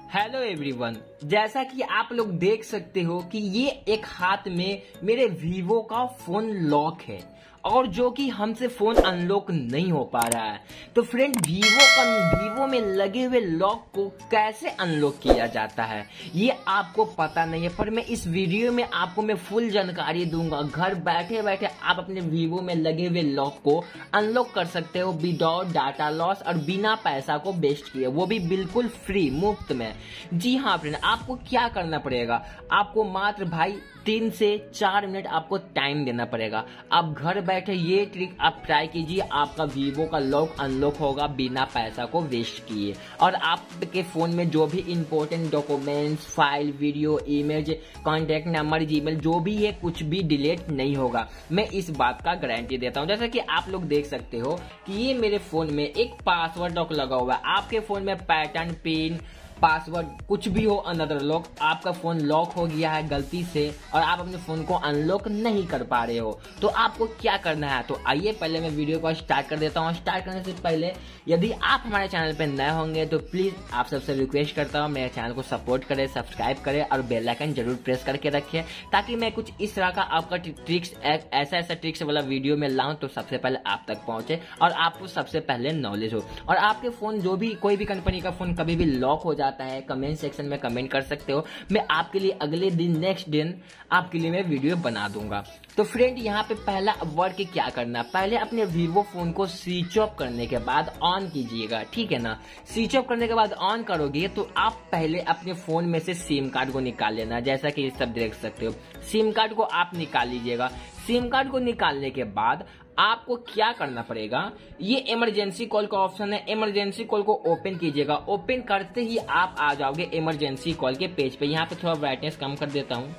Hello everyone, जैसा कि आप लोग देख सकते हो कि ये एक हाथ में मेरे वीवो का फोन लॉक है और जो कि हमसे फोन अनलॉक नहीं हो पा रहा है। तो फ्रेंड, वीवो में लगे हुए लॉक को कैसे अनलॉक किया जाता है ये आपको पता नहीं है, पर मैं इस वीडियो में आपको मैं फुल जानकारी दूंगा। घर बैठे बैठे आप अपने वीवो में लगे हुए लॉक को अनलॉक कर सकते हो विदाउट डाटा लॉस और बिना पैसा को वेस्ट किए, वो भी बिल्कुल फ्री, मुफ्त में। जी हाँ फ्रेंड, आपको क्या करना पड़ेगा, आपको मात्र भाई 3 से 4 मिनट आपको टाइम देना पड़ेगा। आप घर बैठे ये ट्रिक आप ट्राई कीजिए, आपका वीवो का लॉक अनलॉक होगा बिना पैसा को वेस्ट किए। और आपके फोन में जो भी important documents, file, video, image, contact number, Gmail जो भी है कुछ भी डिलीट नहीं होगा। मैं इस बात का गारंटी देता हूँ। जैसा कि आप लोग देख सकते हो कि ये मेरे फोन में एक पासवर्ड लॉक लगा हुआ है। आपके फोन में पैटर्न, पिन, पासवर्ड कुछ भी हो, अनदर लॉक, आपका फोन लॉक हो गया है गलती से और आप अपने फोन को अनलॉक नहीं कर पा रहे हो, तो आपको क्या करना है। तो आइए पहले मैं वीडियो को स्टार्ट कर देता हूँ। स्टार्ट करने से पहले यदि आप हमारे चैनल पर नए होंगे तो प्लीज आप सबसे रिक्वेस्ट करता हूँ मेरे चैनल को सपोर्ट करें, सब्सक्राइब करें और बेल आइकन जरूर प्रेस करके रखें, ताकि मैं कुछ इस तरह का आपका ट्रिक्स, ऐसा ट्रिक्स वाला वीडियो में लाऊं तो सबसे पहले आप तक पहुंचे और आपको सबसे पहले नॉलेज हो। और आपके फोन जो भी, कोई भी कंपनी का फोन कभी भी लॉक हो जाता है, कमेंट सेक्शन में कमेंट कर सकते हो। मैं आपके लिए अगले दिन, नेक्स्ट दिन आपके लिए मैं वीडियो बना दूंगा। तो फ्रेंड, यहाँ पे पहला वर्क क्या करना, पहले अपने वीवो फोन को स्विच ऑफ करने के बाद ऑन कीजिएगा, ठीक है ना। स्विच ऑफ करने के बाद ऑन करोगे तो आप पहले अपने फोन में से सिम कार्ड को निकाल लेना, जैसा कि सब देख सकते हो। सिम कार्ड को आप निकाल लीजिएगा। सिम कार्ड को निकालने के बाद आपको क्या करना पड़ेगा, ये इमरजेंसी कॉल का ऑप्शन है, इमरजेंसी कॉल को ओपन कीजिएगा। ओपन करते ही आप आ जाओगे इमरजेंसी कॉल के पेज पे। यहाँ पे थोड़ा ब्राइटनेस कम कर देता हूँ।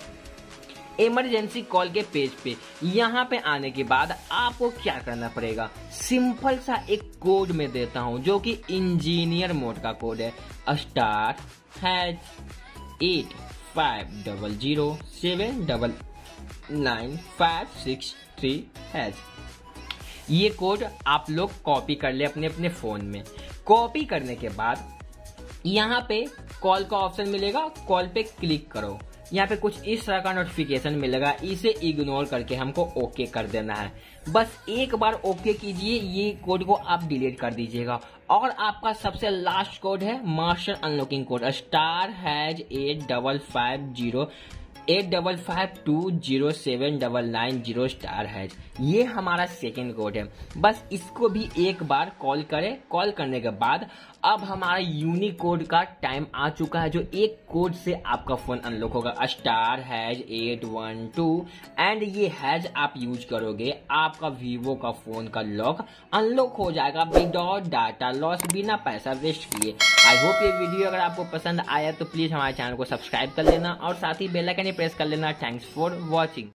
इमरजेंसी कॉल के पेज पे यहाँ पे आने के बाद आपको क्या करना पड़ेगा, सिंपल सा एक कोड में देता हूँ जो कि इंजीनियर मोड का कोड है, *850079956 ये कोड आप लोग कॉपी कर ले अपने अपने फोन में। कॉपी करने के बाद यहाँ पे कॉल का ऑप्शन मिलेगा, कॉल पे क्लिक करो। यहाँ पे कुछ इस तरह का नोटिफिकेशन मिलेगा, इसे इग्नोर करके हमको ओके कर देना है। बस एक बार ओके कीजिए, ये कोड को आप डिलीट कर दीजिएगा। और आपका सबसे लास्ट कोड है मास्टर अनलॉकिंग कोड, *8552085520799 ये हमारा सेकेंड कोड है। बस इसको भी एक बार कॉल करें। कॉल करने के बाद अब हमारा यूनिक कोड का टाइम आ चुका है, जो एक कोड से आपका फोन अनलॉक होगा, *812 एंड ये हैज आप यूज करोगे, आपका वीवो का फोन का लॉक अनलॉक हो जाएगा विदाउट डाटा लॉस, बिना पैसा वेस्ट किए। आई होप ये वीडियो अगर आपको पसंद आया तो प्लीज हमारे चैनल को सब्सक्राइब कर लेना और साथ ही बेल आइकन प्रेस कर लेना। Thanks for watching.